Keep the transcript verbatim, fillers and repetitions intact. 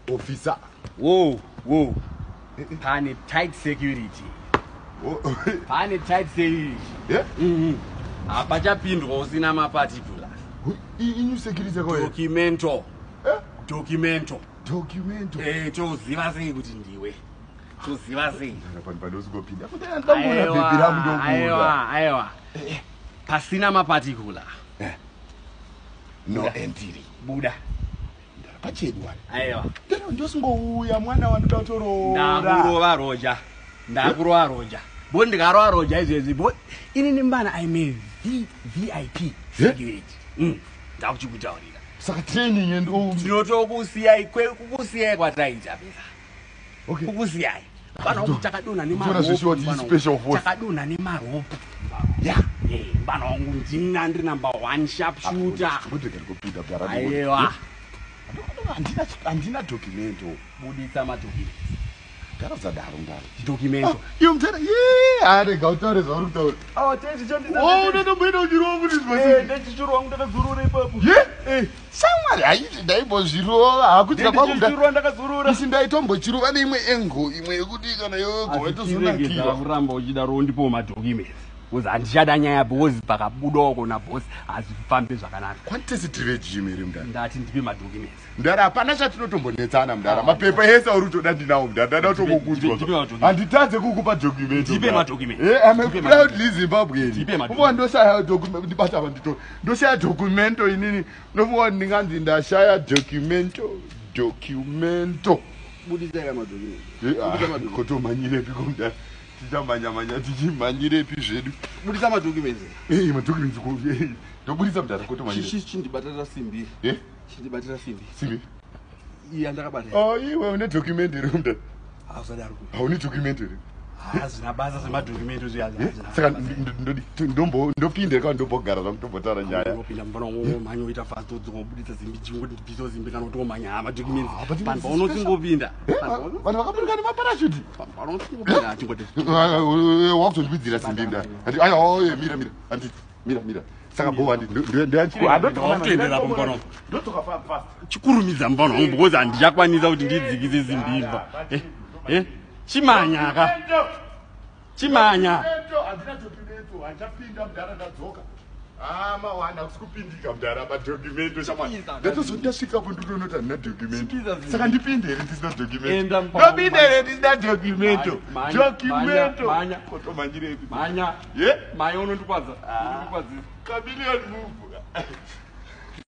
officer. Whoa, whoa. Pane tight security. Pane tight security. Yeah? Mhm. Apachapindwa usina ma particulars. Inu security ko. Documento. Eh? Documento. Documento. Eh, choziva sei kuti ndiwe. Choziva sei. Pano pano uzingopinda. Ndangona baby ramu ndokura. Aiwa, aiwa. Pasina ma particular. Eh. No entry. Buda. Pachedwa. Aiwa. Ndero ndosingouya mwana wandu tatorora. Ndakurova roja. Ndakurova roja. Bo ndikarova roja izvezvi bo inini mbana I mean V VIP security. Mm. Ndakuchikutaurira. Saka training and all. Ndinotokusiyai kukusiyai kwataita besa. Okay. Kukusiyai. Bana wangu takaduna ni maropu. Zona zvishoti special force. Takaduna ni maropu. Yeah. Eh, bana wangu ndina ndiri number one sharp shooter. Kuti kupinda bhara. Aiwa. Andina andina documento. Buditsa ma documents. Karatsa daro ndaro. Documento. Iyo mtera ye are gautare zvauri kutaura. Oh, tete chondisa. Oh, unotomboenda uchirova kuti zvose. Eh, ndechirova ndakazurura ipapo. Ye? Eh, shamwari haiti ndaimbozvirova hakuti ndakazurura ndakazurura. Isi ndaitombochirova neimwe engo imwe yekuti kana yogo waitozonakira. Kuramba uchidaro ndipo ma documents. Kuza andichada nyaya boss pakabudoko na boss azifambe zvakanaka. Quantitative regime mdara. Ndati ndipe ma documents. Mdara hapana chatinotombonetsana mdara. Mapepa ese uri kutoda ndinawo mdara. Ndada kutokukudzwa. Handitadze kukupa document. Ndipe ma documents. Eh, I'm a proudly Zimbabwean. Umo ndoshaya document ndibata bandito. Ndoshaya documento inini. Nomuwa ndinganzi ndashaya documento. Documento. Budisa kama documents. Eh, kotomanyire piko mdara. Tichimanya manya tichimanyire pi zvedu. Budisa ma documents. Eh, ma documents ko. Ndobudisa mdara kotomanyire. Chichi chindibatira simbi. Eh? Chindibatira simbi. Simbi. Iya ndakabata. Oh, iwe une document iri mdara. Hasadaro. Hauni document iri. Hazina basa sema documento zviyazi. Saka ndodi ndombo ndopinde ka ndombogara zvamutombotara nyaya. Ndopinda mbona ngo manyo uita fast dzongobudisa zimbi chingo ndibizo zimbi kana kutomanya ama documents. Panpa unotsingopinda. Vanhu vakapinda ne maparachute. Panpa unotsingopinda chingote. Wakutozvidzira simbi nda. Ati aya oye mira mira. Andi mira mira. Saka bo andi ndanchi andotendera pambano. Ndotoka fast. Chikurumidza mbano ngo because andiyakwanisa kuti ndidzikise zimbimba. Eh? Eh? Chimanyaka. Chimanya. Andina documento, andapinda mdara ndadzoka. Ah, mawana kusikupindika mdara ba documento shamwana. Ndatozondasvika pondonota na documento. Saka ndipindere ndisina documento. Ndopindere ndisina documento. Documento. Manya. Kotomanyire. Manya. Ye? Manya unondikwadza. Unondikwadza. Chameleon move.